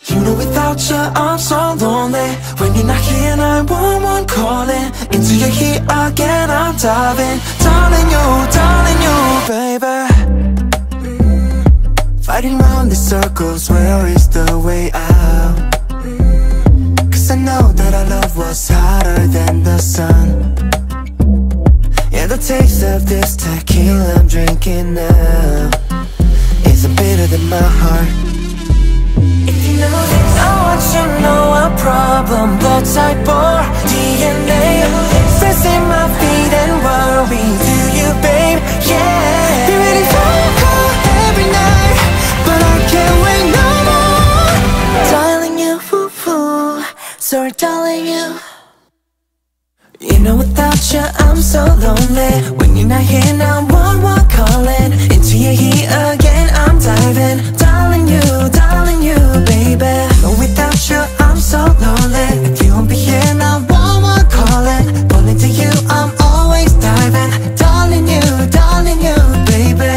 You know without you I'm so lonely. When you're not here, 911 calling. Into your heat again, I'm diving. Darling you, baby. Fighting round the circles, where is the way out? Cause I know that our love was hotter than the sun. Yeah, the taste of this tequila I'm drinking now is bitter than my heart. If you know this, I want you to know a problem. Blood type or DNA. Stress in my feet and worry. Do you, babe? Yeah. Be ready for a call every night, but I can't wait no more. Darling you, sorry darling you. You know without you I'm so lonely. When you're not here, 911 calling. Into your heat again, I'm diving. Darling you, baby. But without you I'm so lonely. If you won't be here, 911 calling. Pulling to you, I'm always diving. Darling you, baby.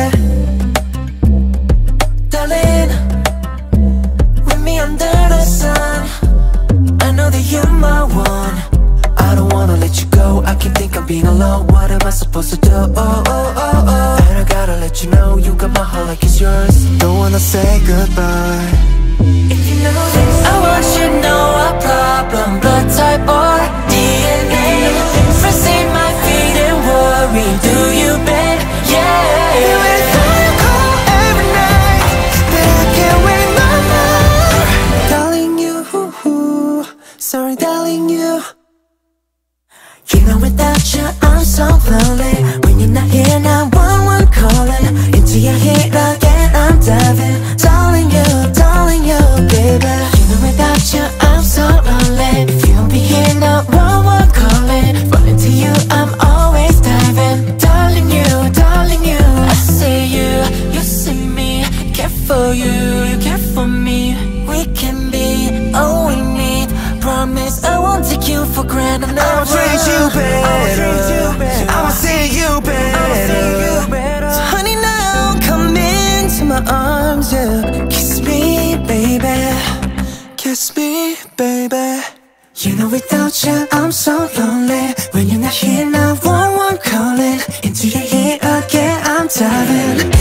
Darling, with me under the sun. I know that you're my one. I don't wanna let you go, I can't think I'm being alone. What am I supposed to do? And I gotta let you know, you got my heart like it's yours. Don't wanna say goodbye. If you know this, I want you to know a problem. Blood type or DNA. Stress in my feet and worry. Do you, babe? Yeah. You wait for your call every night, but I can't wait no more. Darling you, sorry darling you. You know without you I'm so lonely. When you're not here, 911 calling. Into your heat again, I'm diving. Darling you, baby. You know without you I'm so lonely. If you won't be here, 911 calling. Falling to you, I'm always diving. Darling you, I see you, you see me. Care for you, you care for me. We can be all we need. Promise I won't take you for granted. I will treat you better. I will see you better. So honey, now come into my arms, yeah. Kiss me, baby. Kiss me, baby. You know without you I'm so lonely. When you're not here, 911 calling. Into your heat again, I'm diving.